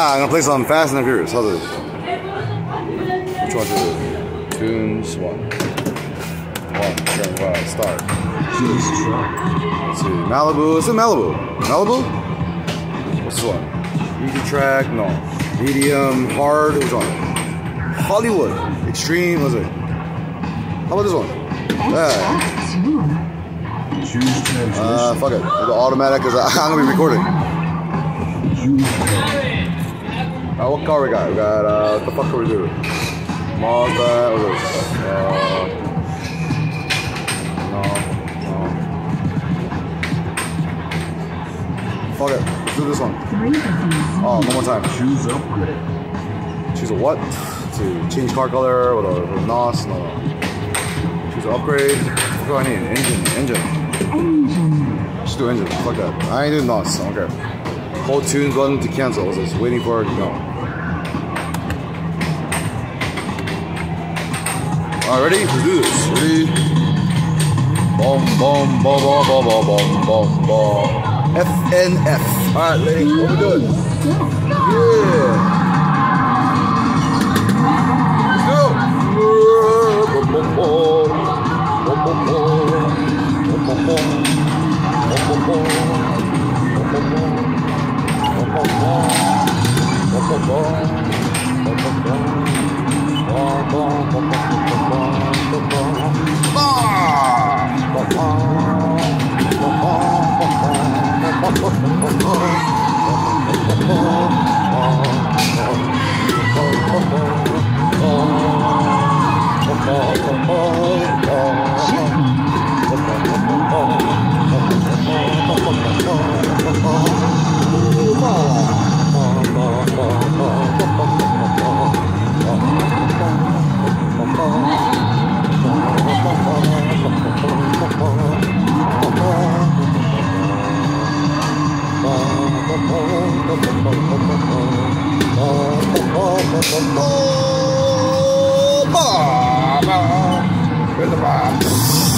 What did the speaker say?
I'm gonna play some Fast and the Furious. How's this? Which one should we do? Tunes 1. Turn 5, start. Let's see. Malibu. Is it Malibu? Malibu? What's this one? Easy track? No. Medium, hard. Which one? Hollywood. Extreme. What's it? How about this one? Yeah. Fuck it. We'll go automatic because I'm gonna be recording. What car we got? We got what the fuck can we do? Mazda. What is this? No. Fuck it. Let's do this one. Oh, one more time. Choose upgrade. Choose a what? To change car color with a NOS. No. Choose an upgrade. What do I need? Engine. Just do engine. Fuck that. I ain't doing NOS. I don't care. Hold tunes button to cancel. What's this? Waiting for it. No. Alright, ready? Let's do this. Ready? Boom, boom, boom, boom, boom, boom, boom, boom, boom. FNF. Alright, lady, what we doing? Yeah. Let's go. Where's the bomb?